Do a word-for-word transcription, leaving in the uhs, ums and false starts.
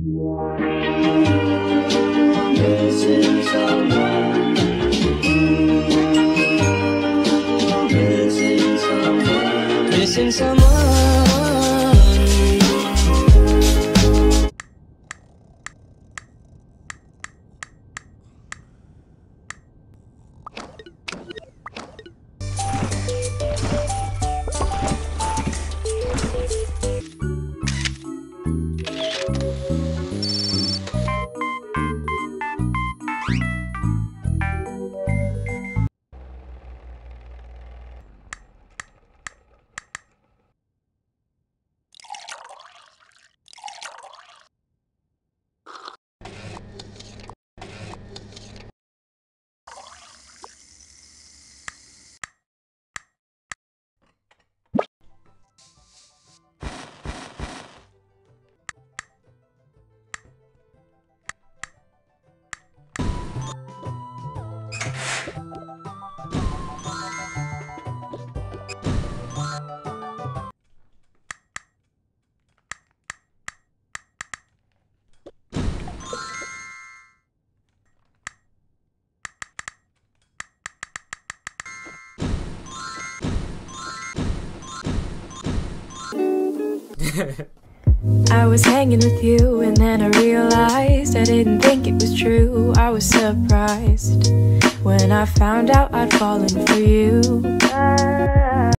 Missing someone. Missing someone. Missing someone. I was hanging with you and then I realized I didn't think it was true. I was surprised when I found out I'd fallen for you.